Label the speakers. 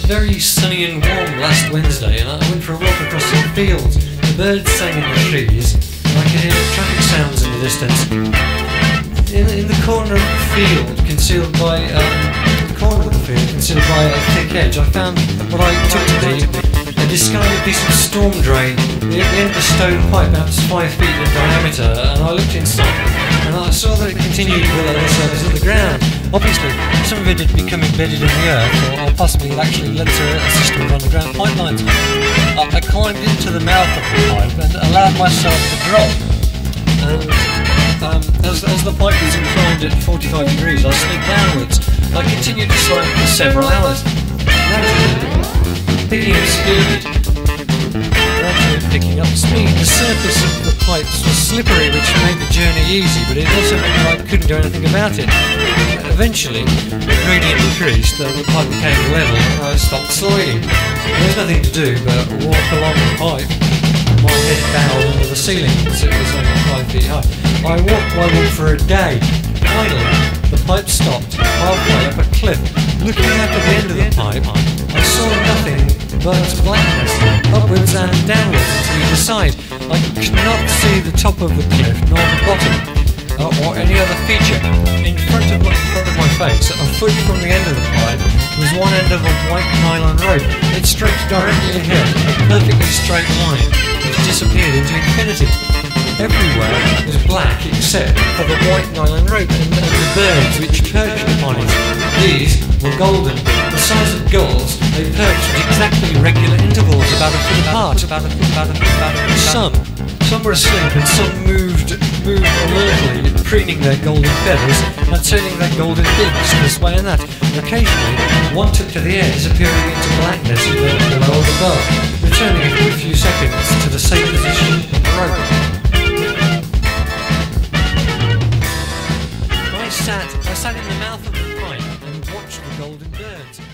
Speaker 1: very sunny and warm last Wednesday, and I went for a walk across some fields. The birds sang in the trees, and I could hear traffic sounds in the distance. In the corner of the field, concealed by a thick hedge, I found what I took to be a discarded piece of storm drain. The end of a stone pipe, perhaps 5 feet in diameter, and I looked inside, and I saw that it continued below the surface of the ground. Obviously, some of it had become embedded in the earth, or possibly it actually led to a system of underground pipelines. I climbed into the mouth of the pipe and allowed myself to drop. And as the pipe was inclined at 45 degrees, I slid downwards. I continued to slide for several hours, picking up speed. The surface of the pipes was slippery, which made the journey easy, but it also meant that I couldn't do anything about it. Eventually, the gradient decreased, the pipe became level, and I stopped sliding. There was nothing to do but walk along the pipe, my head bowed under the ceiling, because it was only 5 feet high. I walked for a day. Finally, the pipe stopped halfway up a cliff. Looking out at the end of the pipe, I saw nothing but blackness, upwards and downwards to either side. I could not see the top of the cliff, nor the bottom, or any other feature. In front of my face, a foot from the end of the pipe, was one end of a white nylon rope. It stretched directly ahead, a perfectly straight line, which disappeared into infinity. Everywhere was black except for the white nylon rope and the birds which perched upon it. These were golden, the size of gulls. They perched at exactly regular intervals, about a foot apart. Some were asleep, and some moved alertly, preening their golden feathers and turning their golden beaks this way and that. Occasionally, one took to the air, disappearing into blackness below and above, returning after a few seconds to the same position of the rope. I sat in the mouth of the pipe and watched the golden birds.